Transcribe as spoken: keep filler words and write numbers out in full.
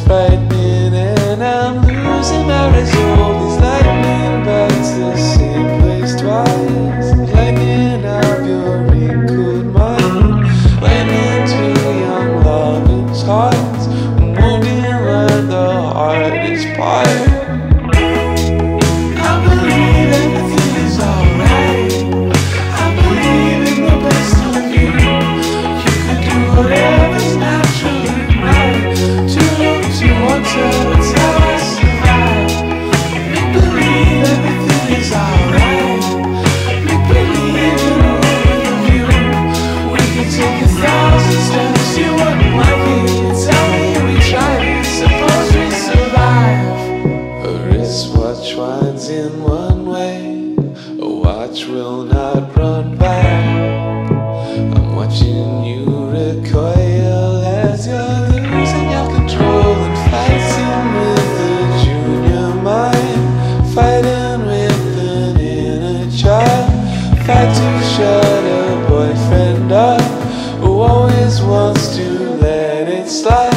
frightening, and I'm losing my resolve. These lightning bugs the same place twice. Lightning of your wrinkled mind went into young lovers' hearts, moving where the heart is part. I believe everything is alright. I believe in the best of you. You could do whatever's natural and right. Too low to water, it's how I survive. Make believe everything is alright. Make believe in a world of you. We could take a thousand steps, you wouldn't like it. Tell me we tried it, suppose we survive. A wristwatch winds in one way, a watch will not run back. I'm watching you recoil as you're losing your control and fighting with the junior mind, fighting with an inner child. Fight to shut a boyfriend up who always wants to let it slide.